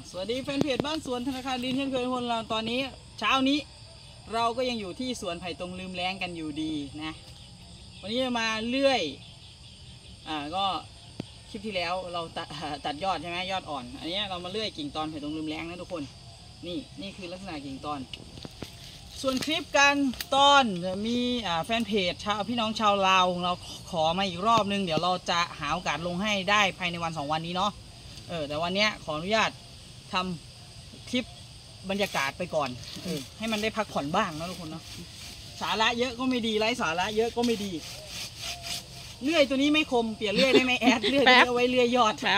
สวัสดีแฟนเพจบ้านสวนธนาคารดินเช่นเคยคนเราตอนนี้เช้านี้เราก็ยังอยู่ที่สวนไผ่ตรงลืมแล้งกันอยู่ดีนะวันนี้มาเลื่อยก็คลิปที่แล้วเราตัดยอดใช่ไหมยอดอ่อนอันนี้เรามาเลื่อยกิ่งตอนไผ่ตรงลืมแล้งนะทุกคนนี่คือลักษณะกิ่งตอนส่วนคลิปการตอนมีแฟนเพจพี่น้องชาวลาวเราขอมาอีกรอบนึงเดี๋ยวเราจะหาโอกาสลงให้ได้ภายในวัน2 วันนี้เนาะแต่วันนี้ขออนุญาตทำคลิปบรรยากาศไปก่อนให้มันได้พักผ่อนบ้างนะทุกคนเนาะสาระเยอะก็ไม่ดีไร้สาระเยอะก็ไม่ดีเลื่อยตัวนี้ไม่คมเปลี่ยนเลื่อยได้ไหมแอดเลื่อยเอาไว้เลื่อยยอดครับ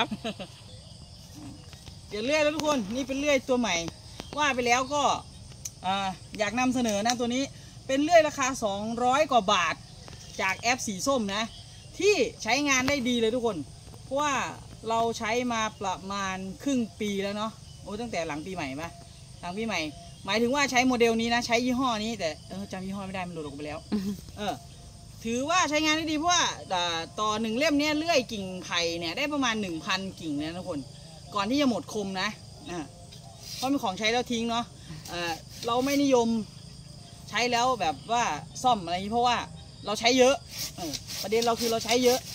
เปลี่ยนเลื่อยแล้วทุกคนนี่เป็นเลื่อยตัวใหม่ว่าไปแล้วก็อยากนำเสนอนะตัวนี้เป็นเลื่อยราคา200 กว่าบาทจากแอปสีส้มนะที่ใช้งานได้ดีเลยทุกคนเพราะว่าเราใช้มาประมาณครึ่งปีแล้วเนาะตั้งแต่หลังปีใหม่ปะหลังปีใหม่หมายถึงว่าใช้โมเดลนี้นะใช้ยี่ห้อนี้แต่จำยี่ห้อไม่ได้มันหลุดออกไปแล้วถือว่าใช้งานได้ดีเพราะว่าต่อ1 เล่มเนี้ยเลื่อยกิ่งไผ่เนี่ยได้ประมาณ 1,000 กิ่งนะทุกคนก่อนที่จะหมดคมนะเพราะเป็นของใช้แล้วทิ้งเนาะเราไม่นิยมใช้แล้วแบบว่าซ่อมอะไรนี้เพราะว่าเราใช้เยอะประเด็นเราคือเราใช้เยอะ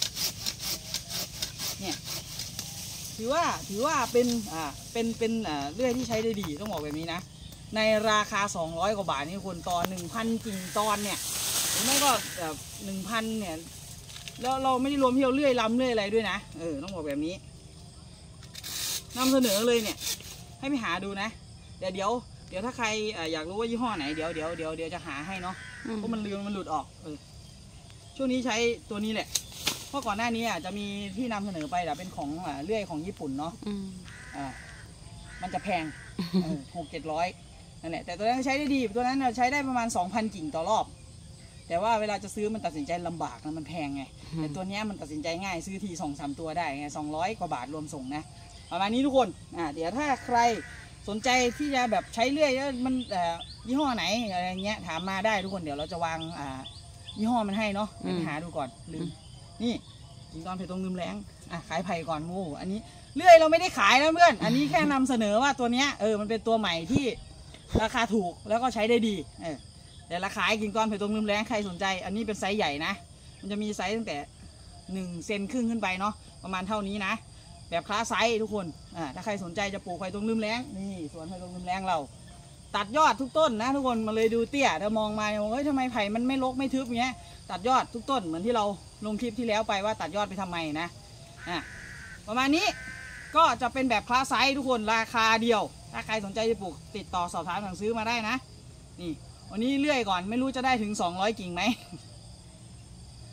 เนี่ยถือว่าเป็นเลื่อยที่ใช้ได้ดีต้องบอกแบบนี้นะในราคา200 กว่าบาทนี่คนต่อ 1,000 กิ่งตอนเนี่ยหรือไม่ก็แบบ 1,000 เนี่ยแล้วเราไม่ได้รวมที่เราเลื่อยลำเลื่อยอะไรด้วยนะต้องบอกแบบนี้นำเสนอเลยเนี่ยให้ไปหาดูนะเดี๋ยวถ้าใครอยากรู้ว่ายี่ห้อไหนเดี๋ยวจะหาให้เนาะเพราะมันหลุดออกช่วงนี้ใช้ตัวนี้แหละเพราะก่อนหน้านี้จะมีที่นำเสนอไปแต่เป็นของเลื่อยของญี่ปุ่นเนาะมันจะแพง600-700นั่นแหละแต่ตัวนั้นใช้ได้ดีตัวนั้นใช้ได้ประมาณ 2,000 กิ่งต่อรอบแต่ว่าเวลาจะซื้อมันตัดสินใจลำบากนะมันแพงไงแต่ตัวนี้มันตัดสินใจง่ายซื้อที 2-3 ตัวได้ไง200 กว่าบาทรวมส่งนะประมาณนี้ทุกคนเดี๋ยวถ้าใครสนใจที่จะแบบใช้เลื่อยแล้วมันยี่ห้อไหนอะไรเงี้ยถามมาได้ทุกคนเดี๋ยวเราจะวางยี่ห้อมันให้เนาะไปหาดูก่อนลืมนี่กิ่งตอนไผ่ตรงลืมแล้งขายไผ่ก่อนอันนี้เลื่อยเราไม่ได้ขายนะเพื่อนอันนี้แค่นำเสนอว่าตัวเนี้ยมันเป็นตัวใหม่ที่ราคาถูกแล้วก็ใช้ได้ดีแต่ราคากิ่งตอนไผ่ตรงลืมแล้งใครสนใจอันนี้เป็นไซส์ใหญ่นะมันจะมีไซส์ตั้งแต่1 เซนครึ่งขึ้นไปเนาะประมาณเท่านี้นะแบบคลาสไซส์ทุกคนถ้าใครสนใจจะปลูกไผ่ตรงลืมแล้งนี่สวนไผ่ตรงลืมแล้งเราตัดยอดทุกต้นนะทุกคนมาเลยดูเตี้ยถ้ามองมาเฮ้ยทำไมไผ่มันไม่รกไม่ทึบเงี้ยตัดยอดทุกต้นเหมือนที่เราลงคลิปที่แล้วไปว่าตัดยอดไปทำไมนะประมาณนี้ก็จะเป็นแบบคลาสไซส์ทุกคนราคาเดียวถ้าใครสนใจจะปลูกติดต่อสอบถามสั่งซื้อมาได้นะนี่วันนี้เลื่อยก่อนไม่รู้จะได้ถึง200 กิ่งไหม